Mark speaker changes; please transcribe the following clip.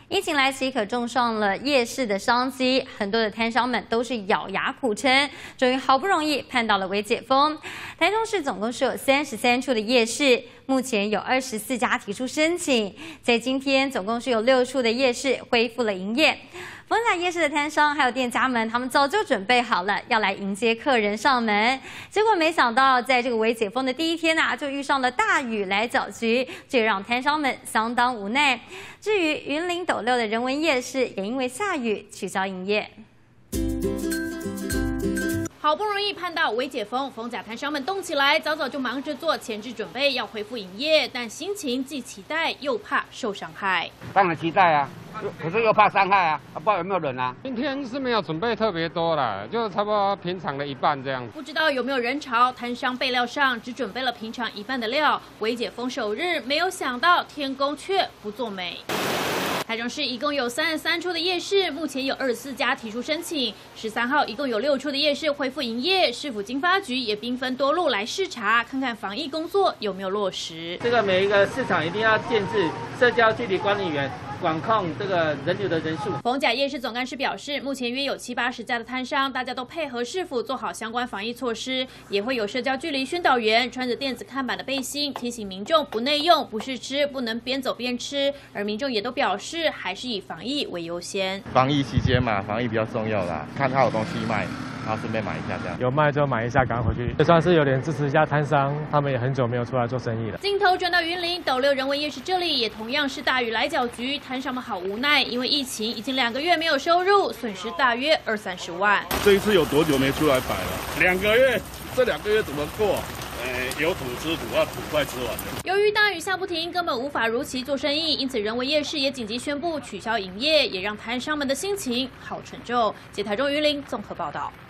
Speaker 1: 疫情来袭，可重创了夜市的商机，很多的摊商们都是咬牙苦撑，终于好不容易盼到了微解封。台中市总共是有33处的夜市，目前有24家提出申请，在今天总共是有6处的夜市恢复了营业。逢甲夜市的摊商还有店家们，他们早就准备好了要来迎接客人上门，结果没想到在这个微解封的第一天就遇上了大雨来搅局，这也让摊商们相当无奈。至于云林斗六的人文夜市，也因为下雨取消营业。
Speaker 2: 好不容易盼到微解封，逢甲摊商们动起来，早早就忙着做前置准备，要恢复营业，但心情既期待又怕受伤害。
Speaker 3: 当然期待啊，可是又怕伤害啊，不知道有没有人啊？
Speaker 4: 今天是没有准备特别多啦，就差不多平常的一半这样。
Speaker 2: 不知道有没有人潮，摊商备料上只准备了平常一半的料。微解封首日，没有想到天公却不作美。台中市一共有33处的夜市，目前有24家提出申请。13号一共有6处的夜市恢复营业，市府经发局也兵分多路来视察，看看防疫工作有没有落实。
Speaker 5: 这个每一个市场一定要建置社交距离管理员，管控这个人流的人数。
Speaker 2: 逢甲夜市总干事表示，目前约有70-80家的摊商，大家都配合市府做好相关防疫措施，也会有社交距离宣导员穿着电子看板的背心，提醒民众不内用、不试吃，不能边走边吃。而民众也都表示，还是以防疫为优先。
Speaker 6: 防疫期间嘛，防疫比较重要啦，看他有东西卖，然后顺便买一下这样。
Speaker 7: 有卖就买一下，赶快回去，也算是有点支持一下摊商，他们也很久没有出来做生意了。
Speaker 2: 镜头转到云林斗六人文夜市，这里也同样是大雨来搅局，摊商们好无奈，因为疫情已经2个月没有收入，损失大约20-30万。
Speaker 8: 这一次有多久没出来摆了？2个月，这2个月怎么过？有土吃土，土快吃完了。
Speaker 2: 由于大雨下不停，根本无法如期做生意，因此人文夜市也紧急宣布取消营业，也让摊商们的心情好沉重。台中云林综合报道。